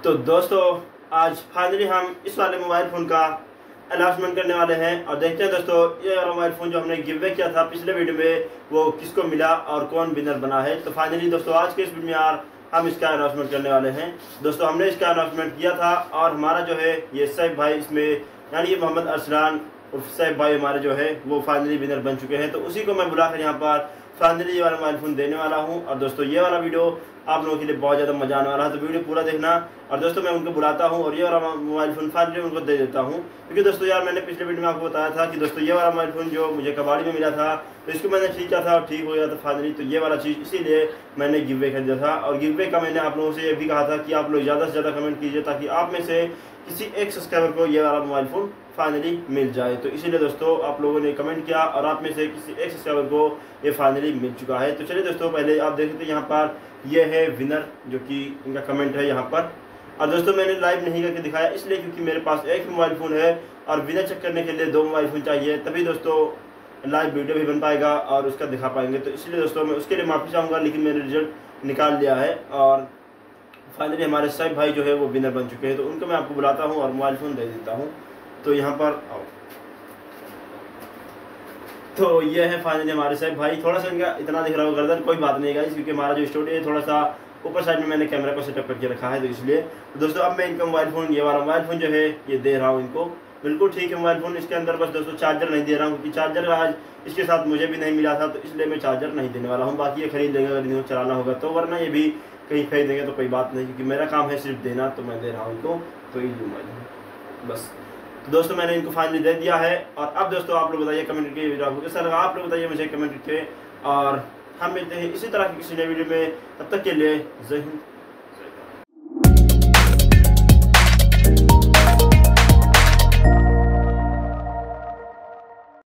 तो दोस्तों आज फाइनली हम इस वाले मोबाइल फ़ोन का अनाउंसमेंट करने वाले हैं और देखते हैं दोस्तों ये वाला मोबाइल फ़ोन जो हमने गिव अवे किया था पिछले वीडियो में वो किसको मिला और कौन विनर बना है। तो फाइनली दोस्तों आज के इस वीडियो में यार हम इसका अनाउंसमेंट करने वाले हैं। दोस्तों हमने इसका अनाउंसमेंट किया था और हमारा जो है ये सैफ भाई इसमें यानी ये मोहम्मद अरसलान और सैफ भाई हमारे जो है वो फाइनली विनर बन चुके हैं। तो उसी को मैं बुलाकर यहाँ पर फाइनली ये वाला मोबाइल फ़ोन देने वाला हूँ। और दोस्तों ये वाला वीडियो आप लोगों के लिए बहुत ज़्यादा मजा आने वाला है, तो वीडियो पूरा देखना। और दोस्तों मैं उनको बुलाता हूँ और ये वाला मोबाइल फ़ोन फाइनली उनको दे देता हूँ, क्योंकि दोस्तों यार मैंने पिछले वीडियो में आपको बताया था कि दोस्तों ये वाला मोबाइल फ़ोन जो मुझे कबाड़ी में मिला था तो इसको मैंने ठीक किया था और ठीक हो गया था फाइनली। तो ये वाला चीज़ इसीलिए मैंने गिव अवे खरीदा था। और गिव अवे का मैंने आप लोगों से ये भी कहा था कि आप लोग ज़्यादा से ज़्यादा कमेंट कीजिए ताकि आप में से किसी एक सब्सक्राइबर को ये वाला मोबाइल फ़ोन फाइनली मिल जाए। तो इसीलिए दोस्तों आप लोगों ने कमेंट किया और आप में से किसी एक सब्सक्राइबर को ये फाइनली मिल चुका है। तो चलिए दोस्तों पहले आप देख सकते हैं यहाँ पर ये है विनर जो कि इनका कमेंट है यहाँ पर। और दोस्तों मैंने लाइव नहीं करके दिखाया इसलिए क्योंकि मेरे पास एक मोबाइल फ़ोन है और विनर चेक करने के लिए 2 मोबाइल फ़ोन चाहिए, तभी दोस्तों लाइव वीडियो भी बन पाएगा और उसका दिखा पाएंगे। तो इसलिए दोस्तों मैं उसके लिए माफ़ी चाहूँगा, लेकिन मैंने रिजल्ट निकाल लिया है और फाइनली हमारे सैफ भाई जो है वो विनर बन चुके हैं। तो उनको मैं आपको बुलाता हूँ और मोबाइल फ़ोन दे देता हूँ। तो यहाँ पर आओ। तो ये है फाइनली हमारे सैफ भाई। थोड़ा सा इनका इतना दिख रहा होगा गर्दन, कोई बात नहीं गाइस, क्योंकि हमारा जो स्टूडियो है थोड़ा सा ऊपर साइड में मैंने कैमरा को सेटअप करके रखा है, तो इसलिए। तो दोस्तों अब मैं इनका मोबाइल फ़ोन ये वाला मोबाइल फ़ोन जो है ये दे रहा हूँ इनको। बिल्कुल ठीक है मोबाइल फ़ोन। इसके अंदर बस दोस्तों चार्जर नहीं दे रहा हूँ, क्योंकि चार्जर आज इसके साथ मुझे भी नहीं मिला था, तो इसलिए मैं चार्जर नहीं देने वाला हूँ। बाकी ये खरीद लेंगे अगर इनको चलाना होगा तो, वरना ये भी कहीं खरीदेंगे तो कोई बात नहीं, क्योंकि मेरा काम है सिर्फ देना। तो मैं दे रहा हूँ इनको, तो ये मोबाइल बस। तो दोस्तों मैंने इनको फाइनली दे दिया है। और अब दोस्तों आप लोग बताइए कमेंट करके वीडियो आपको कैसा लगा, आप लोग बताइए मुझे कमेंट करके। और हम मिलते हैं इसी तरह की किसी नए वीडियो में, तब तक के लिए जय हिंद।